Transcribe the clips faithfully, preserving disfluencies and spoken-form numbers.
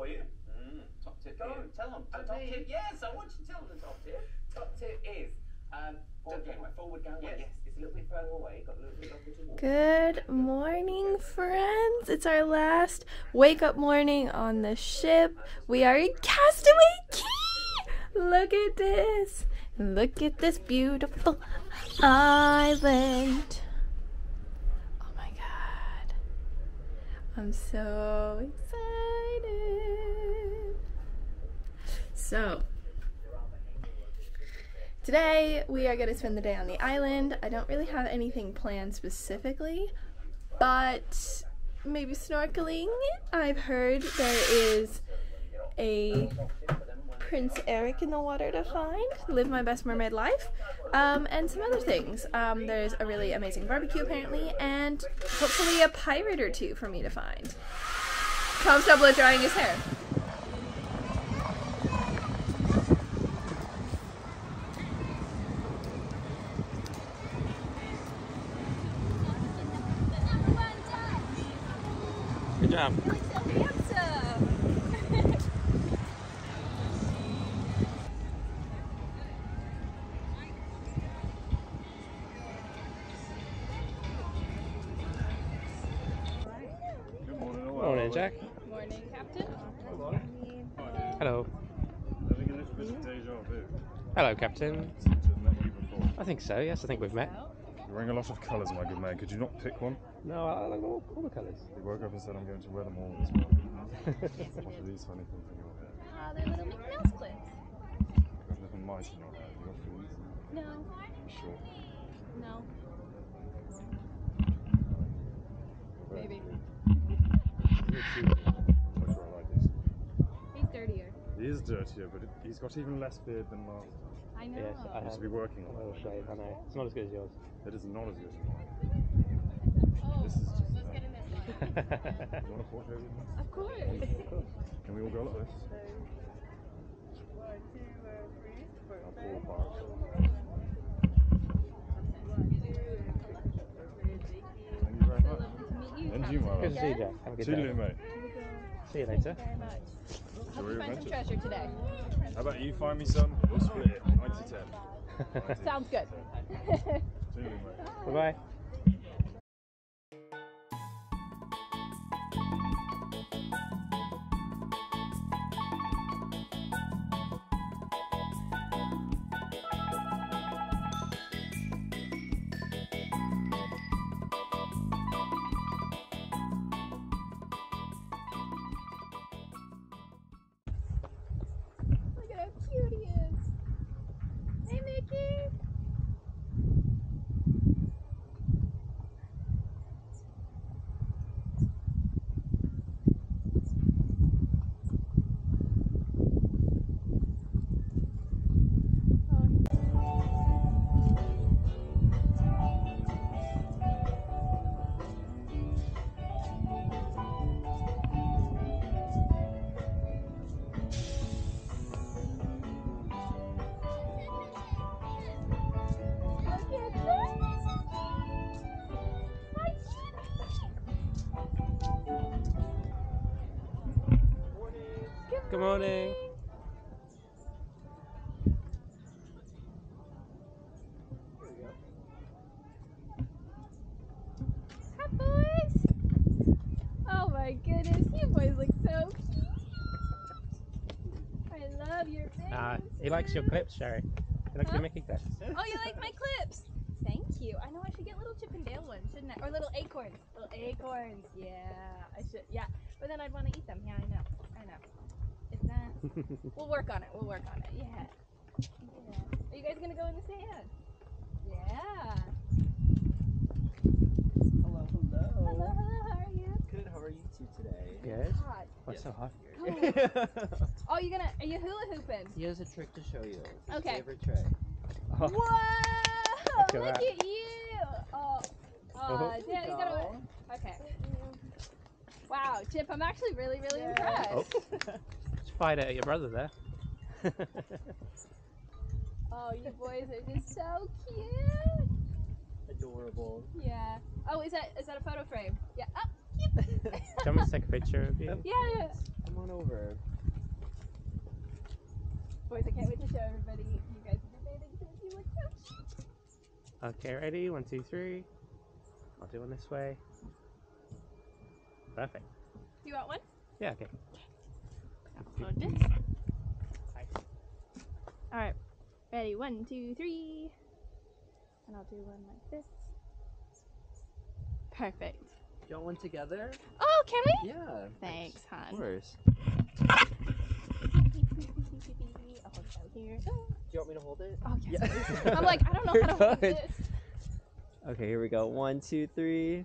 you. Mm, top tip. Go on, tell them. The top tip. Yes, I want you to tell them the top tip. Top tip is um, forward gangway. Forward gangway. Yes. yes, it's a little bit further away. Got a little bit longer to walk. Good morning, friends. It's our last wake up morning on the ship. We are in Cast Away Cay. Look at this. Look at this beautiful island. Oh my god. I'm so excited. So, today we are going to spend the day on the island. I don't really have anything planned specifically, but maybe snorkeling. I've heard there is a Prince Eric in the water to find, live my best mermaid life, um, and some other things. Um, there's a really amazing barbecue apparently, and hopefully a pirate or two for me to find. Tom's double drying his hair. Good job. Morning, Jack. Morning, Captain. Hello. Having a little bit of deja vu. Hello, Captain. Seem to have met you before. I think so, yes, I think we've met. You're wearing a lot of colours, my good man. Could you not pick one? No, I like all, all the colours. You woke up and said, I'm going to wear them all as well. What are these funny things in your hair? Uh, they're little Mickey Mouse clips. You've got little mice in your hair. You got fleas? No. You sure? No. You're very Maybe. cute. You're cute. That's why I like this. He's dirtier. He is dirtier, but it, he's got even less beard than last time. I know. Yes, I He have. should be working A on little it. shave, I know. It's not as good as yours. It is not as good as mine. Oh, This is just. let's Uh, get in this one. you want a photo with me? Of course. Can we all go like this? One, two, three, four, I'll pull apart. Thank you very much. And you, my Good to love. see you, Jack. Have a good Toodaloo, day. mate. See you later. Very much. Enjoy Hope your you find some adventure. treasure today. How about you find me some? We'll split it. ninety ten. Sounds good. Toodaloo, mate. Bye-bye. Look at how cute he is. Hey, Mickey. Good morning. Hi, boys. Oh my goodness, you boys look so cute. I love your face. Ah, he likes your clips, Sherry. He likes Huh? your Mickey clips. Oh, you like my clips? Thank you. I know I should get little Chip and Dale ones, shouldn't I? Or little acorns. Little acorns. Yeah, I should. Yeah, but then I'd want to eat them. Yeah, I know. I know. It's not. We'll work on it. We'll work on it. Yeah. Yeah. Are you guys gonna go in the sand? Yeah. Hello, hello. Hello, hello. How are you? Good, how are you two today? Yes? Hot. What's so hot? Oh, you gonna? Are you hula hooping? He has a trick to show you. His Okay. favorite trick. Oh, Whoa! Look at Look that. at you! Oh, oh, Oh. yeah, you gotta. Okay. Wow, Chip, I'm actually really, really Yeah. impressed. Oh. Just fired at your brother there. Oh, you boys are just so cute. Adorable. Yeah. Oh, is that is that a photo frame? Yeah. Oh, cute Do you want me to take a picture of you? Yeah. Come on over. Boys, I can't wait to show everybody you guys in your bathing suits. You look so cute. Okay, ready? One, two, three. I'll do one this way. Perfect. Do you want one? Yeah, okay. Upload this. Alright. Ready? One, two, three. And I'll do one like this. Perfect. Do you want one together? Oh, can we? Yeah. Thanks, Of hon. course. I'll hold it out here. Do you want me to hold it? Oh, yes, Yeah. please. I'm like, I don't know You're how to hold good. this. Okay, here we go. One, two, three.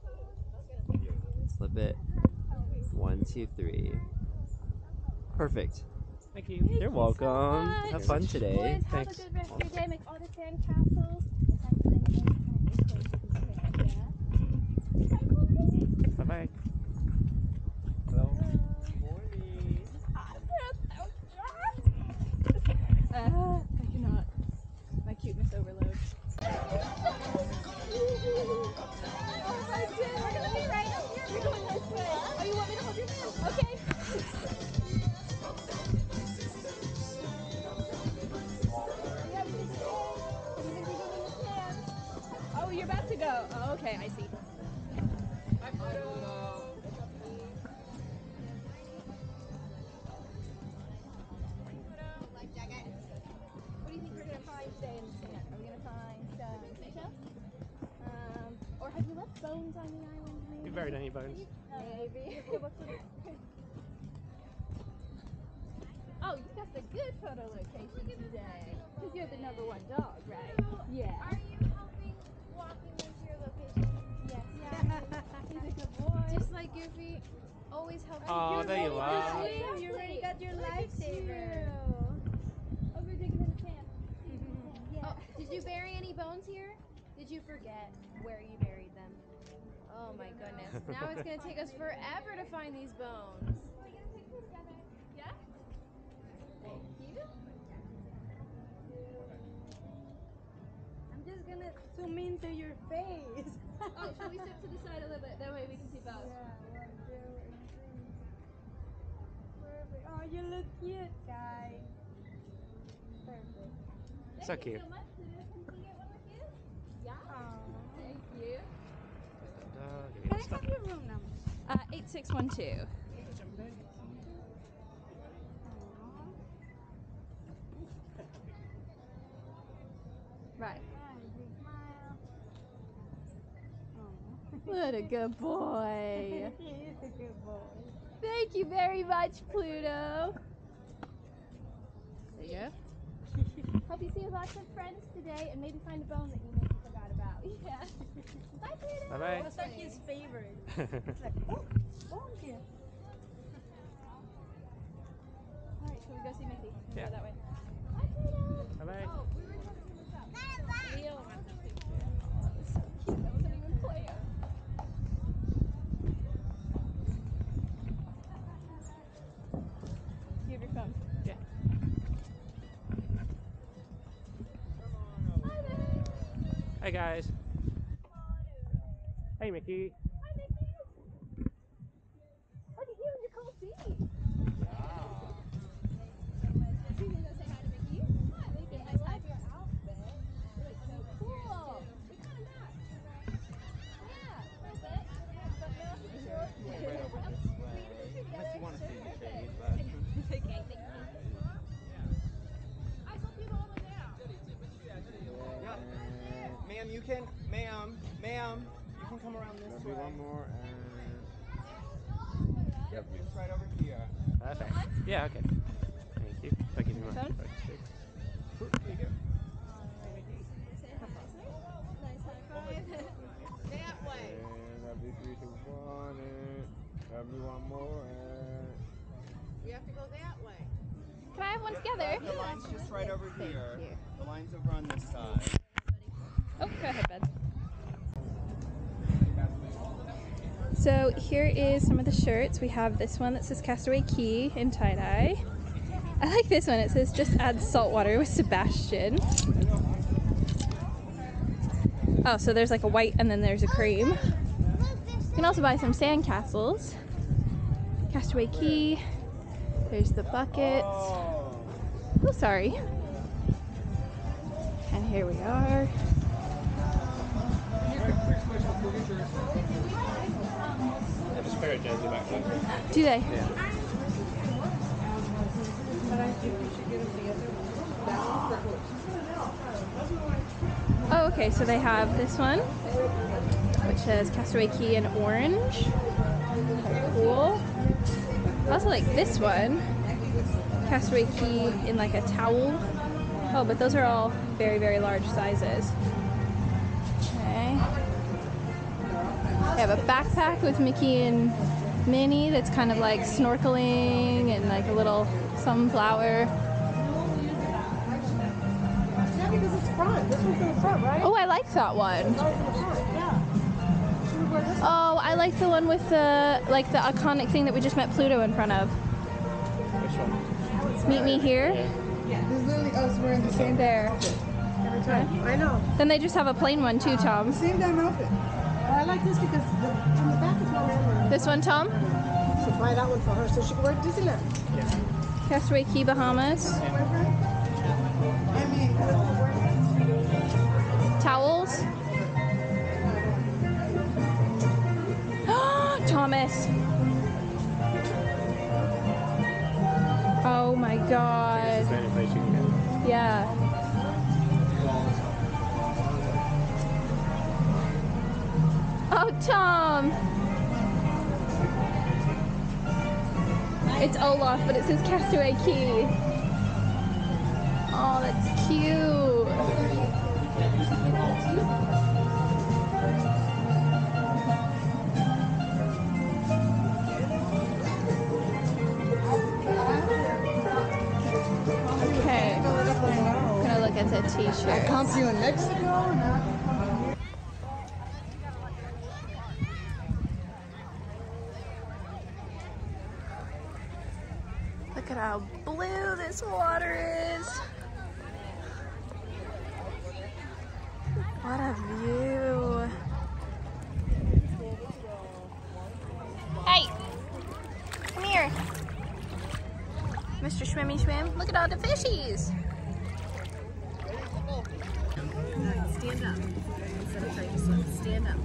Slip it. One, two, three. Perfect. Thank you. Thank You're you welcome. so much. Have fun today. Boys, have Thanks. a good rest of your day. Make all the sand castles. Bye bye. Hello. Morning. Uh, I cannot. My cuteness overload. Oh my goodness. We're gonna be right up here. We're going this way. Oh, you want me to hold your hand? Okay. Oh, you're about to go. Oh, okay, I see. Bye, Pluto. What do you think we're gonna find today in the sand? Are we gonna find some seashells? Um, or have you left bones on the island? Maybe. You buried any bones? Maybe. Oh, you got the good photo location today. Because you're the number one dog, right? Yeah. Are you helping walking into your location? Yes. Yeah. He's a good boy. Just like Goofy always helps. Oh, there you are. Exactly. You already got your lifesaver. Over digging in the sand. Yeah. Oh, did you bury any bones here? Did you forget where you buried them? Oh my goodness. Now it's going to take us forever to find these bones. Yeah? Thank you. I'm just gonna zoom into your face. Oh, shall we step to the side a little bit? That way we can see both. Yeah, one, two, and three. Perfect. Oh, you look cute, guys. Perfect. So Thank you cute. so much. Can we get one with you? Yeah. Aww. Thank you. Uh, give me Can the I stuff. have your room number? Uh, eight six one two. Right. Big smile. Aw. What a good boy. He is a good boy. Thank you very much, Pluto. There you go. Hope you see lots of friends today and maybe find a bone that you maybe forgot about. Yeah. Bye, Pluto. Bye bye. That's like his favorite. It's like, oh, oh, yeah. All right, shall we go see Mickey? We'll Yeah. go that way. Bye, Pluto. Bye bye. Oh, we were talking to this out. Leo wants a picture. Oh, that was so cute. That wasn't even planned. Do you have your phone? Yeah. Hi there. Hey guys. Hey Mickey. Hi, Mickey. Look at you in your cool feet. You can go say hi to Mickey. Hi, Mickey. I love your outfit. You look so cool. We kind of match. Yeah, a little bit. But no, it's short. Right over this way. Unless you want to see the shade, but. Okay, thank you. I saw people all the way down. Yeah. Ma'am, you can, ma'am, ma'am, you can come around this Maybe way. one more and Yep, just right over here. Perfect. Yeah, okay. Thank you. I'll give you my Phone? phone too. Ooh, there you go. Nice high five. That way. and that'd be three, two, one and that'd be one more and We have to go that way. Can I have one together? The line's just right over Thank here. you. The line's over on this side. Oh, go ahead, bud. So here is some of the shirts. We have this one that says Cast Away Cay in tie-dye. I like this one. It says just add salt water with Sebastian. Oh, so there's like a white and then there's a cream. You can also buy some sand castles. Cast Away Cay. There's the buckets. Oh, sorry. And here we are. Have a spirit jersey back there. Do they? Yeah. Oh, okay, so they have this one, which says Cast Away Cay in orange. Cool. I also like this one, Cast Away Cay in like a towel. Oh, but those are all very, very large sizes. Okay. They have a backpack with Mickey and Minnie that's kind of like snorkeling and like a little sunflower. Yeah, because it's front. This one's in the front, right? Oh, I like that one. Yeah. Oh, I like the one with the like the iconic thing that we just met Pluto in front of. Which one? Meet me here. Yeah. There's literally us wearing the same There. every time. I know. Then they just have a plain one too, Tom. Same damn outfit. Well, I like this because the, from the back is more manly. This one, Tom? So buy that one for her so she can wear it to Disneyland. Yeah. Cast Away Cay, Bahamas. I mean, Towels. Thomas. Oh my god. Is there any place you can get? Yeah. Oh, Tom. It's Olaf, but it says Cast Away Cay. Oh, that's cute. Okay, I'm gonna look at the t-shirts. I comped you in Mexico and now Look at how blue this water is. What a view. Hey, come here. Mister Swimmy Swim, look at all the fishies. Stand up. Instead of trying to swim, stand up.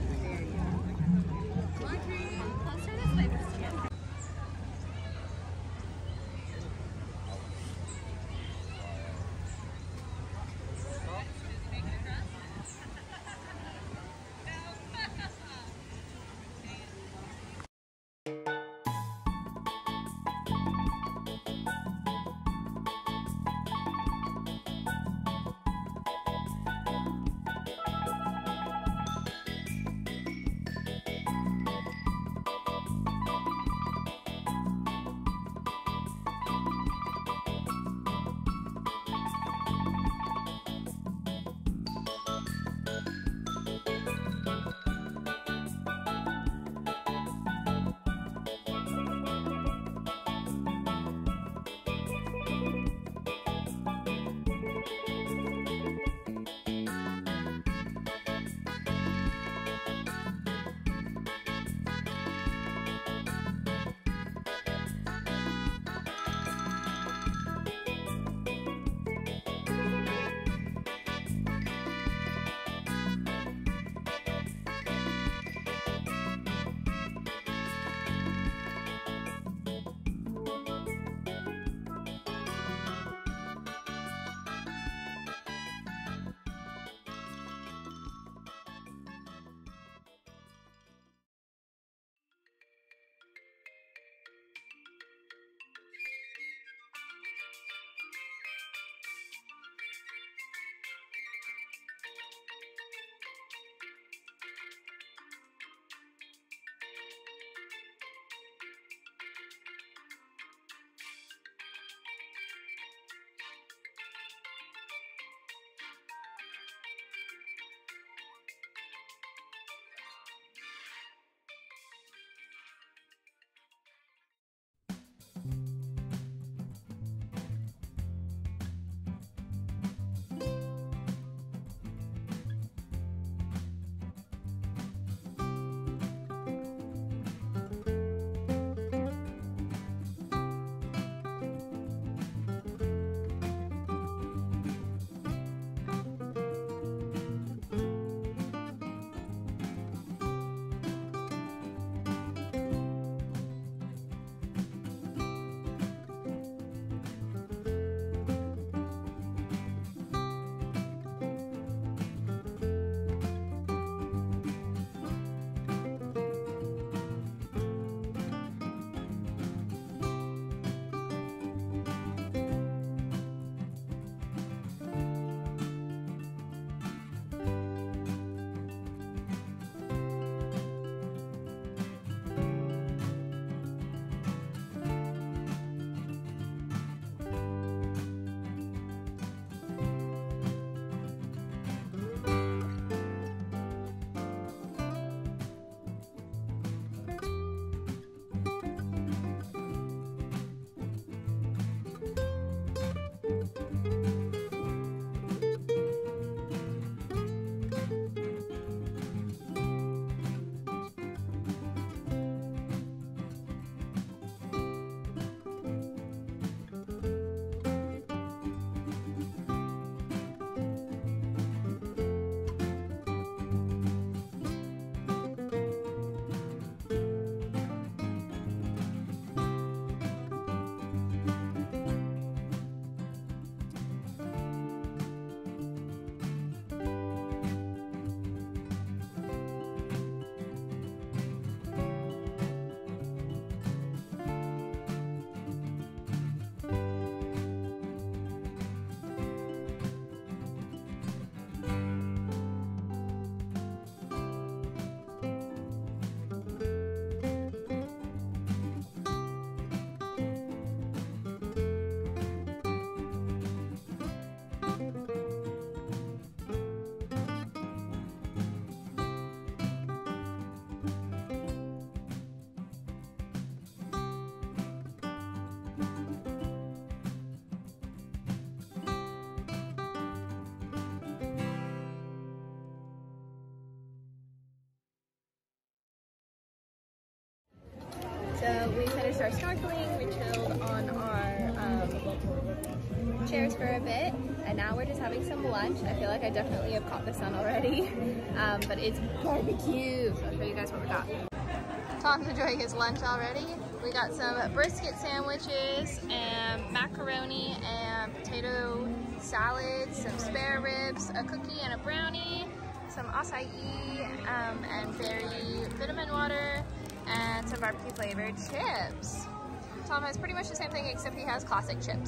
our snorkeling, we chilled on our um, chairs for a bit, and now we're just having some lunch. I feel like I definitely have caught the sun already, um, but it's barbecue. So I'll show you guys what we got. Tom's enjoying his lunch already. We got some brisket sandwiches and macaroni and potato salad, some spare ribs, a cookie and a brownie, some acai um, and berry vitamin water, and some barbecue flavored chips. Tom has pretty much the same thing except he has classic chips.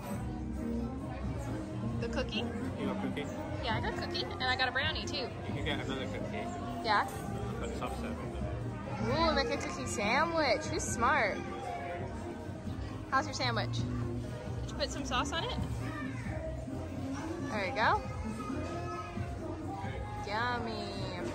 The cookie? You got a cookie? Yeah, I got a cookie and I got a brownie too. You can get another cookie. Yeah? But soft serve. Ooh, make a cookie sandwich. Who's smart? How's your sandwich? Did you put some sauce on it? There you go. Yummy.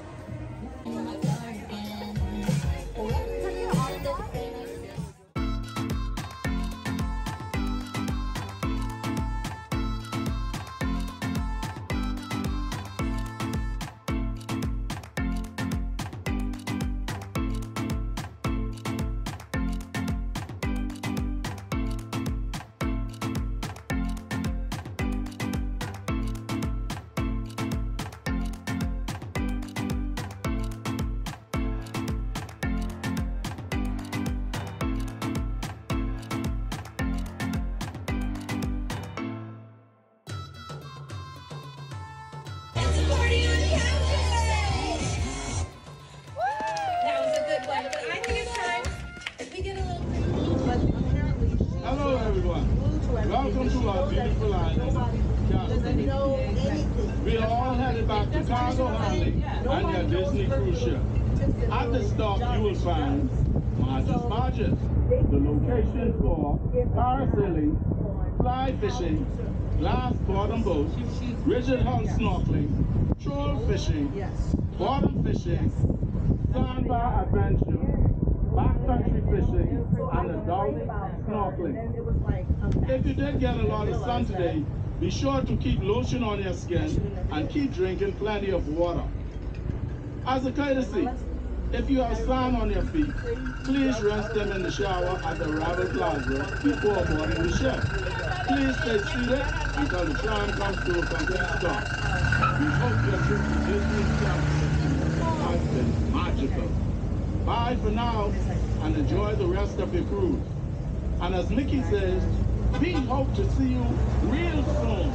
Hello everyone, welcome to our beautiful island, Cast Away. We are all headed back to cargo handling and your Disney cruise ship. At the stop you will find Marge's Barges, the location for parasailing, fly fishing, glass bottom boats, rigid hull snorkeling, troll fishing, bottom fishing, sandbar adventure, backcountry fishing, and adult snorkeling. If you did get a lot of sun today, be sure to keep lotion on your skin and keep drinking plenty of water. As a courtesy, if you have sand on your feet, please rinse them in the shower at the Ravel Plaza before boarding the ship. Please stay seated until the tram comes to a complete stop. We hope your trip to Disney has been magical. Bye for now and enjoy the rest of your cruise. And as Mickey says, we hope to see you real soon.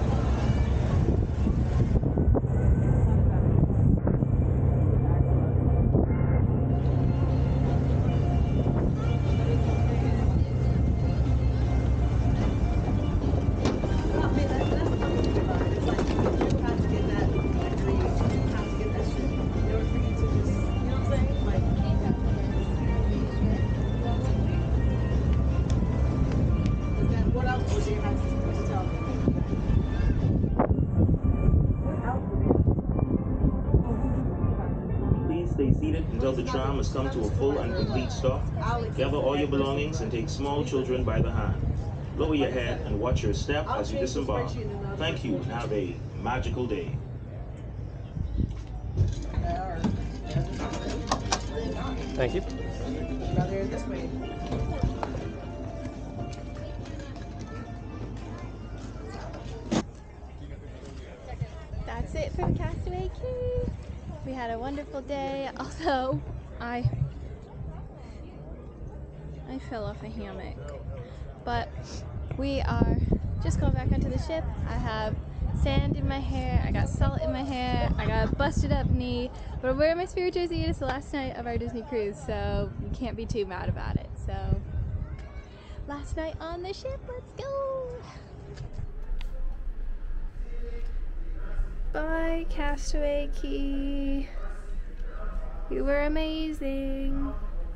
Stay seated until the tram has come to a full and complete stop. Gather all your belongings and take small children by the hand. Lower your head and watch your step as you disembark. Thank you and have a magical day. Thank you. That's it from Cast Away Cay. We had a wonderful day, although I I fell off a hammock. But we are just going back onto the ship. I have sand in my hair, I got salt in my hair, I got a busted up knee, but I'm wearing my spirit jersey. It's the last night of our Disney cruise, so you can't be too mad about it. So last night on the ship, let's go! Bye, Cast Away Cay. You were amazing.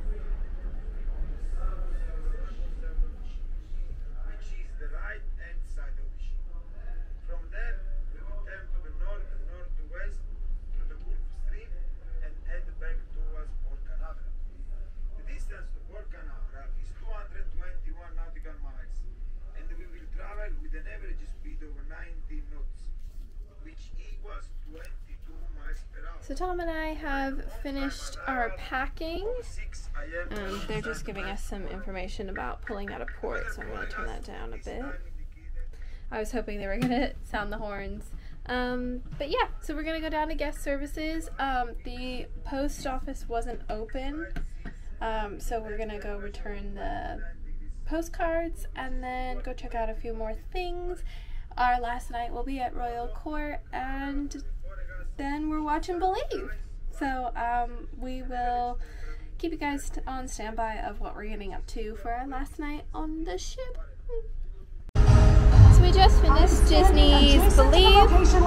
Which is the right hand side of the ship. From there, we will turn to the north and northwest through the Gulf Stream and head back towards Port Canaveral. The distance to Port Canaveral is two hundred twenty-one nautical miles, and we will travel with an average speed of nineteen knots, which equals twenty-two miles per hour. So Tom and I have finished our packing Um, they're just giving us some information about pulling out of port, so I'm going to turn that down a bit. I was hoping they were going to sound the horns. Um, but yeah, so we're going to go down to guest services. Um, the post office wasn't open, um, so we're going to go return the postcards and then go check out a few more things. Our last night will be at Royal Court, and then we're watching Believe. So um, we will keep you guys on standby of what we're getting up to for our last night on the ship. So we just finished Disney's Believe. It was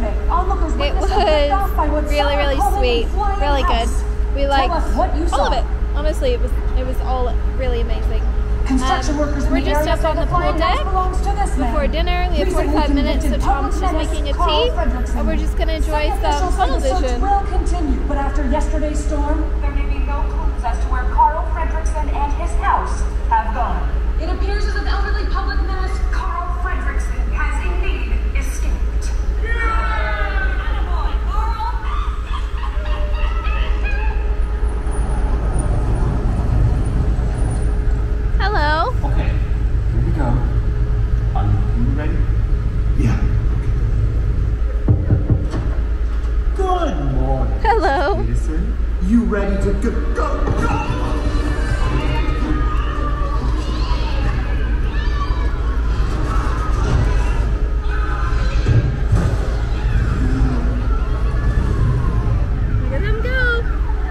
really, really sweet, really good. We liked all of it. Honestly, it was it was all really amazing. Um, we're just up on the pool deck before dinner. We have forty-five minutes, so Tom's just making a tea, and we're just going to enjoy some tunnel vision. Will continue, but after yesterday's storm, there may be no clues as to where Carl Fredrickson and his house have gone. It appears as if elderly public menace Carl Fredrickson has indeed escaped. Attaboy, Carl! Hello. Okay, here we go. Are you ready? Yeah. Good morning. Hello. Citizen. You ready to go? Go, go! Look at them go.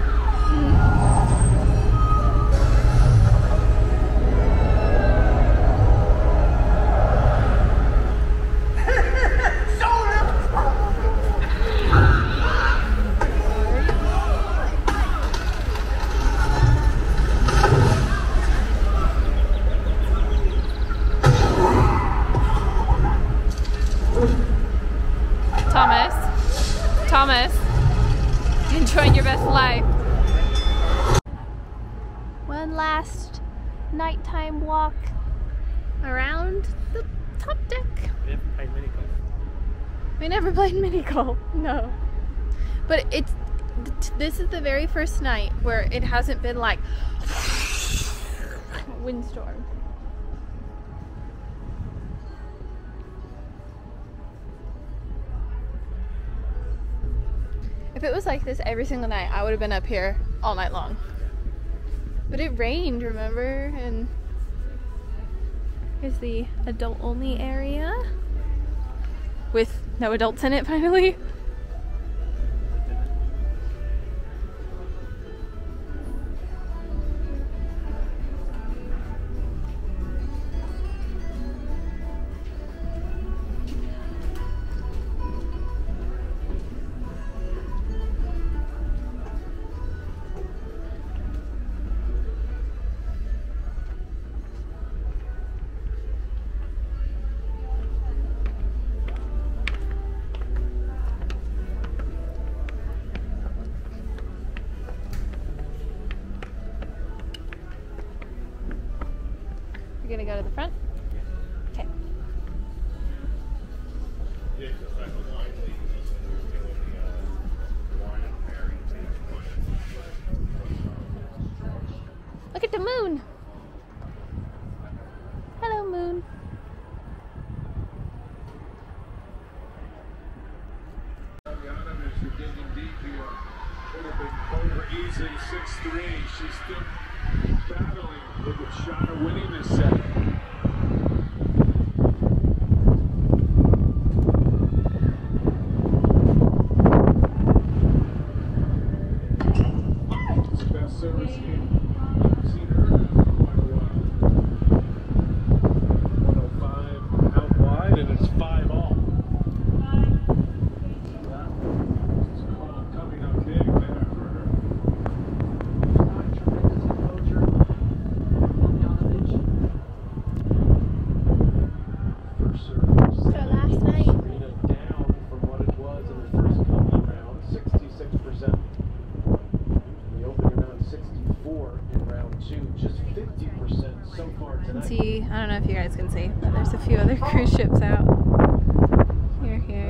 Thomas, Thomas, enjoying your best life. One last nighttime walk around the top deck. We never played mini golf. We never played mini golf, no. But it's, this is the very first night where it hasn't been like windstorm. If it was like this every single night, I would have been up here all night long. But it rained, remember? And here's the adult only area with no adults in it finally. You're gonna go to the front? Okay. Look at the moon. Hello, moon. Easily six three. She's still battling with a shot of winning this set. It's the best service game. I've seen her in quite a while. one oh five out wide, and it's five all. It's called coming up big there for her. So last night, Down from what it was in the first couple of rounds, sixty-six percent. The opening round, sixty-four in round two, just fifty percent so far you can tonight. see, I don't know if you guys can see, but there's a few other cruise ships out. Here, here, here.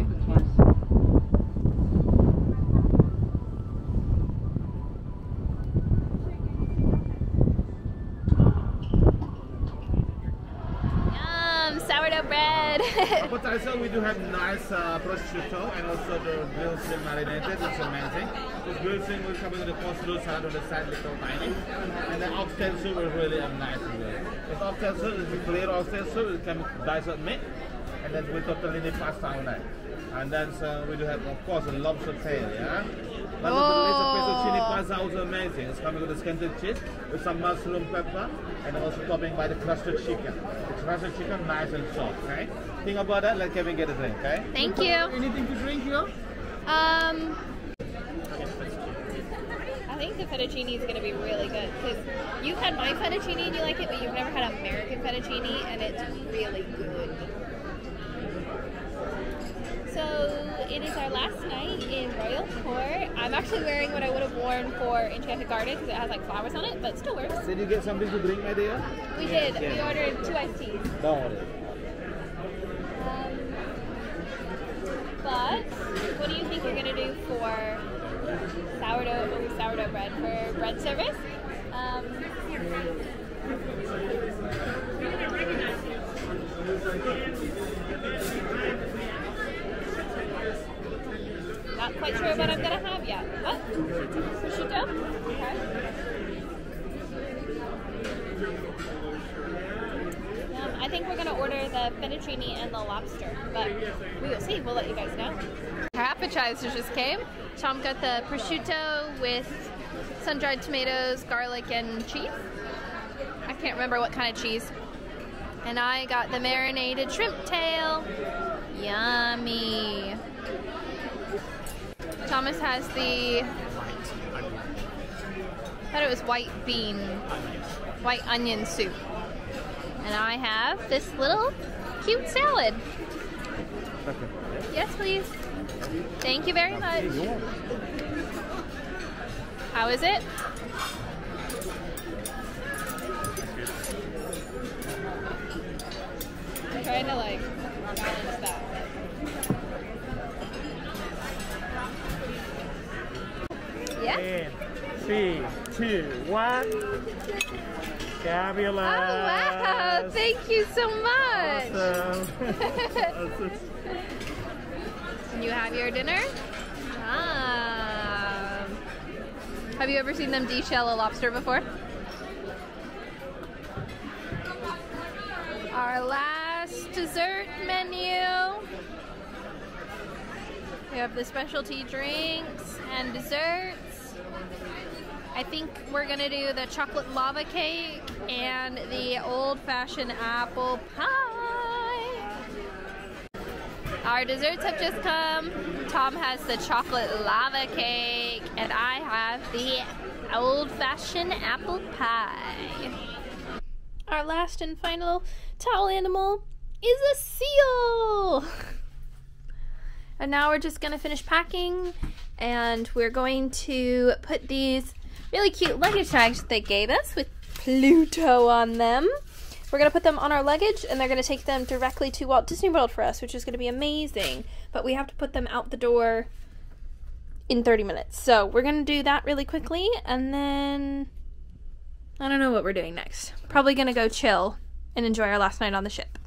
Appetizer, we do have nice uh, prosciutto and also the grilled shrimp marinated. It's amazing. The grilled shrimp will come with the coleslaw salad on the side, little tiny. And then oxtail soup is really a nice meal. This oxtail soup is a clear oxtail soup. It comes with diced up meat. And then we tortellini pasta on that. And then so we do have, of course, a lobster tail, yeah? But oh. the fettuccine pasta is also amazing. It's coming with a scented cheese, with some mushroom pepper, and also topping by the crusted chicken. The crusted chicken, nice and soft, okay? Think about that, let Kevin get a drink, okay? Thank you. Anything to drink here? Um, I think the fettuccine is going to be really good, because you've had my fettuccine and you like it, but you've never had American fettuccine, and it's really good. So it is our last night in Royal Court. I'm actually wearing what I would have worn for Enchanted Garden because it has like flowers on it, but it still works. Did you get something to drink, my dear? We did. Yeah. We ordered two iced teas. Don't worry. Um, but what do you think you're going to do for sourdough or sourdough bread for bread service? Um, Not quite sure what I'm going to have yet. What? Prosciutto? Okay. Um, I think we're going to order the fettuccine and the lobster, but we will see. We'll let you guys know. Our appetizers just came. Tom got the prosciutto with sun-dried tomatoes, garlic, and cheese. I can't remember what kind of cheese. And I got the marinated shrimp tail. Yummy. Thomas has the, I thought it was white bean, white onion soup. And I have this little cute salad. Yes, please. Thank you very much. How is it? I'm trying to like balance that. Yeah. And three, two, one. Fabulous. Oh wow! Thank you so much. Awesome. And you have your dinner. Ah. Have you ever seen them deshell a lobster before? Our last dessert menu. We have the specialty drinks and desserts. I think we're gonna do the chocolate lava cake and the old-fashioned apple pie. Our desserts have just come. Tom has the chocolate lava cake and I have the old-fashioned apple pie. Our last and final towel animal is a seal. And now we're just gonna finish packing and we're going to put these really cute luggage tags that they gave us with Pluto on them. We're gonna put them on our luggage and they're gonna take them directly to Walt Disney World for us, which is gonna be amazing. But we have to put them out the door in thirty minutes. So we're gonna do that really quickly and then I don't know what we're doing next. Probably gonna go chill and enjoy our last night on the ship.